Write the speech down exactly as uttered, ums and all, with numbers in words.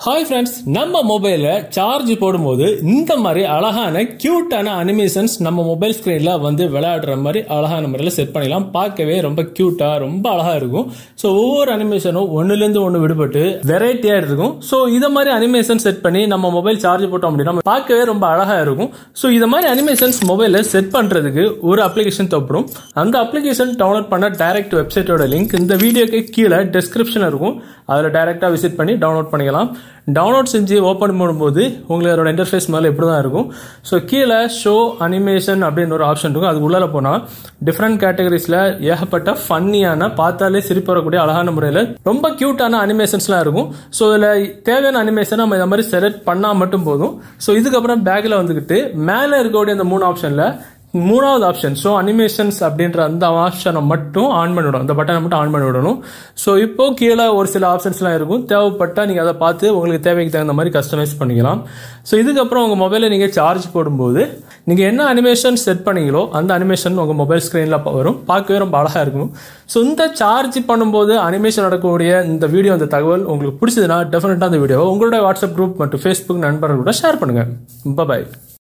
Hi friends, நம்ம மொபைல charge போடும்போது இந்த மாதிரி அழகான கியூட்டான அனிமேஷன்ஸ் நம்ம மொபைல் ஸ்கிரீன்ல வந்து விளையாடுற மாதிரி அழகான முறையில் செட் பண்ணிடலாம். பார்க்கவே ரொம்ப கியூட்டா ரொம்ப அழகா இருக்கும். ஸோ ஒவ்வொரு அனிமேஷனும் ஒன்னுலேருந்து ஒன்று விடுபட்டு வெரைட்டியா இருக்கும். ஸோ இதை மாதிரி அனிமேஷன் செட் பண்ணி நம்ம மொபைல் சார்ஜ் போட்டோம் அப்படின்னா பார்க்கவே ரொம்ப அழகா இருக்கும். ஸோ இதை மாதிரி அனிமேஷன்ஸ் மொபைல செட் பண்றதுக்கு ஒரு அப்ளிகேஷன் தேவைப்படும். அந்த அப்ளிகேஷன் டவுன்லோட் பண்ண டைரக்ட் வெப்சைட்டோட லிங்க் இந்த வீடியோக்கு கீழே டிஸ்கிரிப்ஷன் இருக்கும். அதில் டைரக்டா விசிட் பண்ணி டவுன்லோட் பண்ணிக்கலாம். டவுன்லோட் செஞ்சு ஓப்பன் பண்ணும்போது உங்களுக்கு அதோட இன்டர்ஃபேஸ் மேலே இப்படி தான் இருக்கும். ஸோ கீழே ஷோ அனிமேஷன் அப்படின்னு ஒரு ஆப்ஷன் இருக்கும். அது உள்ளார போனால் டிஃப்ரெண்ட் கேட்டகரிஸில் ஏகப்பட்ட ஃபன்னியான பார்த்தாலே சிரிப்பு வரக்கூடிய அழகான முறையில் ரொம்ப கியூட்டான அனிமேஷன்ஸ்லாம் இருக்கும். ஸோ இதில் தேவையான அனிமேஷன் நம்ம இந்த மாதிரி செலக்ட் பண்ணால் மட்டும் போதும். ஸோ இதுக்கப்புறம் பேக்கில் வந்துக்கிட்டு மேலே இருக்கக்கூடிய அந்த மூணு ஆப்ஷனில் மூணாவது ஆப்ஷன் ஸோ அனிமேஷன்ஸ் அப்படின்ற அந்த ஆப்ஷனை மட்டும் ஆன் பண்ணி விடணும். அந்த பட்டனை மட்டும் ஆன் பண்ணி விடணும். ஸோ இப்போ கீழே ஒரு சில ஆப்ஷன்ஸ்லாம் இருக்கும். தேவைப்பட்டால் நீங்கள் அதை பார்த்து உங்களுக்கு தேவைக்கு தகுந்த மாதிரி கஸ்டமைஸ் பண்ணிக்கலாம். ஸோ இதுக்கப்புறம் உங்கள் மொபைலை நீங்கள் சார்ஜ் போடும்போது நீங்கள் என்ன அனிமேஷன் செட் பண்ணீங்களோ அந்த அனிமேஷன் உங்கள் மொபைல் ஸ்க்ரீனில் வரும். பார்க்கவே ரொம்ப அழகாக இருக்கும். ஸோ இந்த சார்ஜ் பண்ணும்போது அனிமேஷன் நடக்கக்கூடிய இந்த வீடியோ அந்த தகவல் உங்களுக்கு பிடிச்சதுன்னா டெஃபினட்டாக அந்த வீடியோவை உங்களோட வாட்ஸ்அப் குரூப் மற்றும் ஃபேஸ்புக் நண்பர்களோட ஷேர் பண்ணுங்கள். பாய்.